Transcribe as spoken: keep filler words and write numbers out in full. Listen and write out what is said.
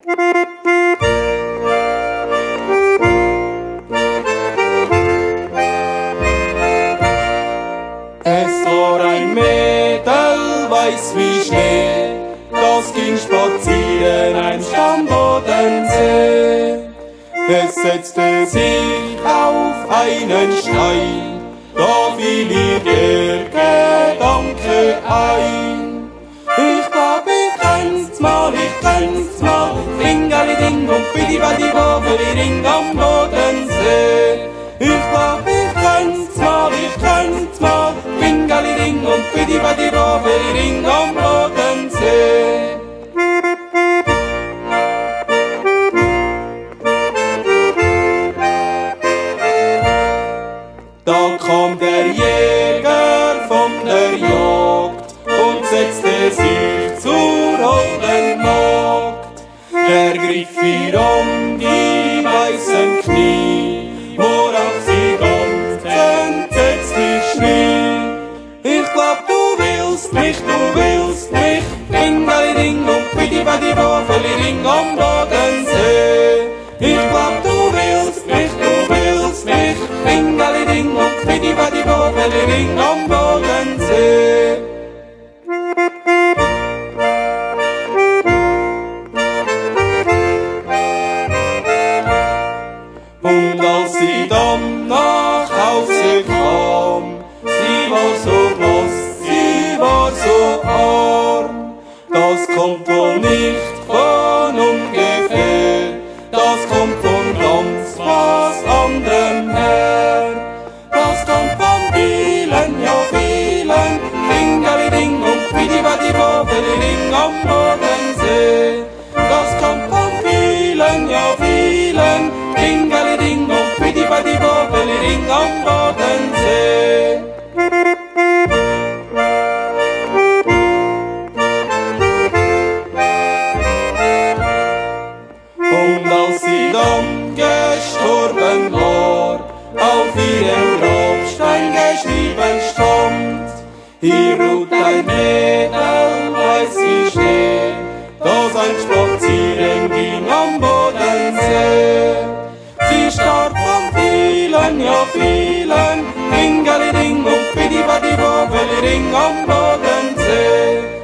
Es war ein Mädel, weiß wie Schnee, das ging spazieren einst am Bodensee. Es setzte sich auf einen Stein, da fiel ihr der Gedanke ein. Ich glaub, ich kenn's mal, ich kenn's mal, Ringali-Ding und Bidi-Badi-Bo-Bidi-Ring am Bodensee. Ich glaub, ich kenn's mal, ich kenn's mal, Ringali-Ding und Bidi-Badi-Bo-Bidi-Ring am Bodensee. Da kam der Jäger von der Jagd und setzte sich zur holden Magd. Er griff ihr um die weißen Knie, worauf sie ganz entsetzlich schrie. Ich glaub, du willst mich, du willst mich, Ringali-Ding und Bidi-Badi-Bo-Bidi-Ring am Bodensee. Ich glaub, du willst mich, du willst mich, Ringali-Ding und Bidi-Badi-Bo-Bidi-Ring am Bodensee. Und als sie dann nach Hause kam, sie war so blass, sie war so arm. Das kommt wohl nicht von ungefähr, das kommt von ganz was anderem her. Das kommt von vielen, ja vielen, Ringali-Ding und Bidi-Badi-Bo-Bidi-Ring am Bodensee. Das kommt von vielen, ja vielen, Ringali-Ding und Bidi-Badi-Bo-Bidi-Ring am Bodensee. Und als sie dann gestorben war, auf ihrem Grabstein geschrieben stand: Hier ruht ein Mädel, weiß wie Schnee, das ein Spazieren ging am Bodensee. Sie starb von vielen, ja vielen, Ringali-Ding und Bidi-Badi-Bo-Bidi-Ring am Bodensee.